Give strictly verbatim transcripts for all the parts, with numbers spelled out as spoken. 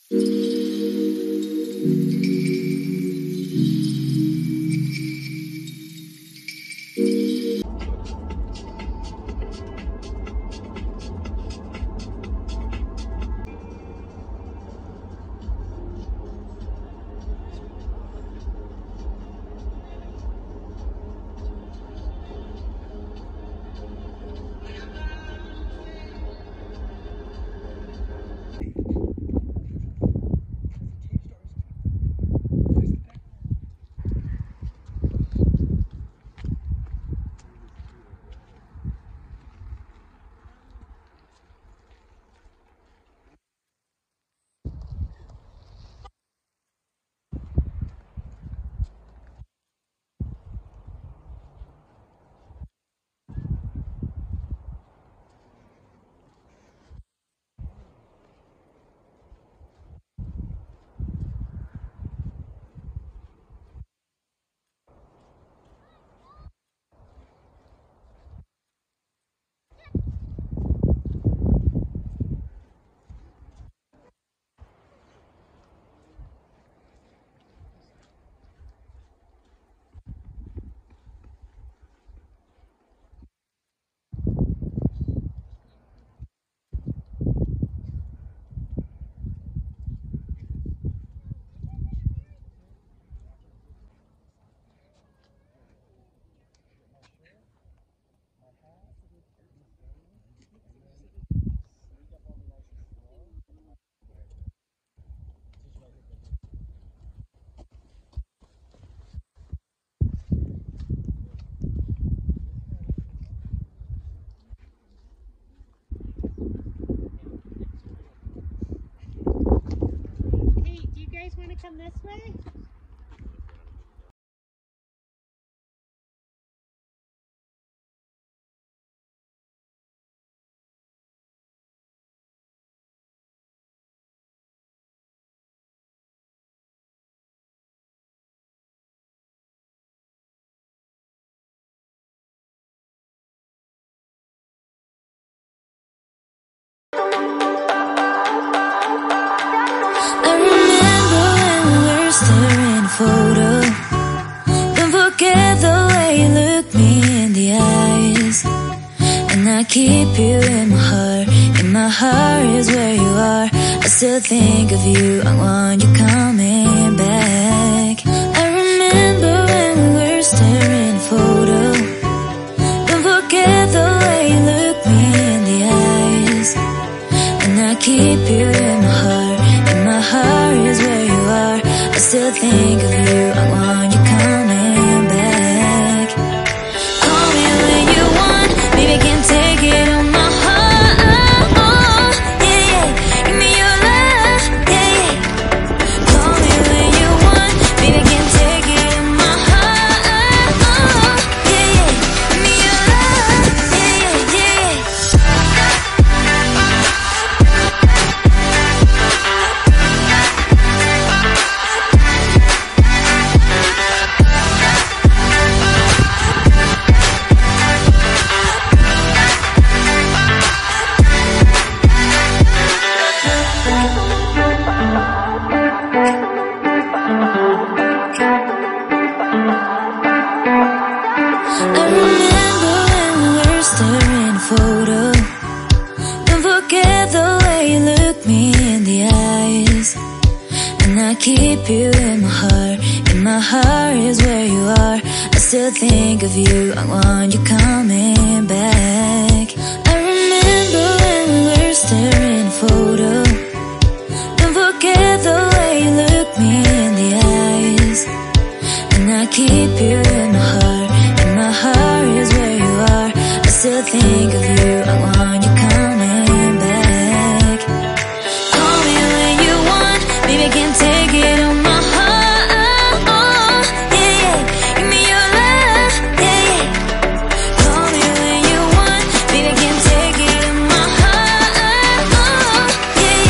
Come this way? Photo. Don't forget the way you look me in the eyes. And I keep you in my heart. In my heart is where you are. I still think of you. I want you coming back. I remember when we were staring photo. Don't forget the way you look me in the eyes. And I keep you in my heart. In my heart is where you are. I still think of you, I want you coming back. Call me when you want, baby, can't take it on my heart. Oh, yeah, yeah, give me your love, yeah, yeah. Call me when you want, baby, can't take it on my heart. Oh, yeah, yeah, give me your love, yeah, yeah, yeah. I remember when we were staring photo. Don't forget the way you look me in the eyes. And I keep you in my heart. In my heart is where you are. I still think of you. I want you coming back. I remember when we were staring photo. Don't forget the way you look me in the eyes. And I keep you in my heart. In my heart is where you are. I still think of you. I want you coming back. Call me when you want, baby, can't take it on my heart. Oh, yeah, yeah, give me your love, yeah, yeah. Call me when you want, baby, can't take it on my heart. Oh, yeah,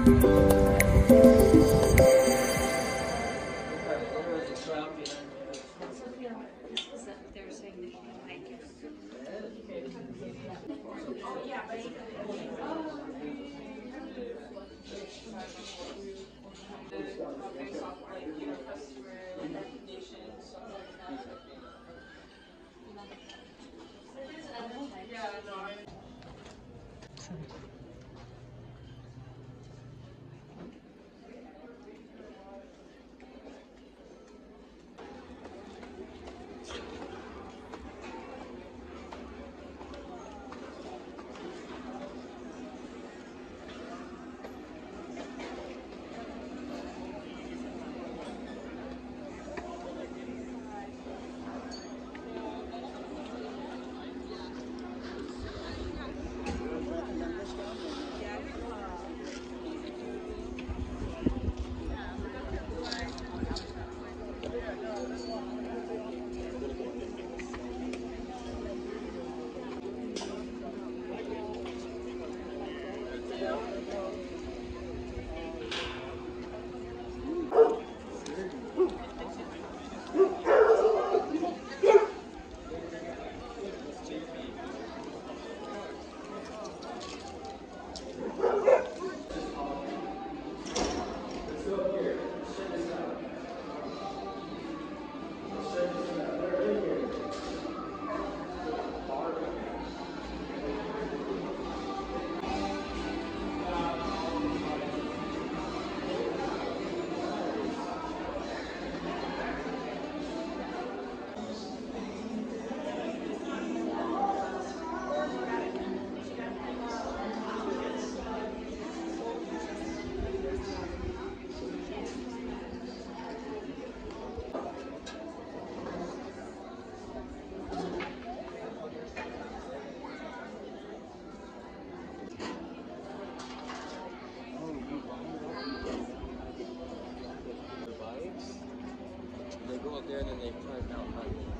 They go up there and then they try to out.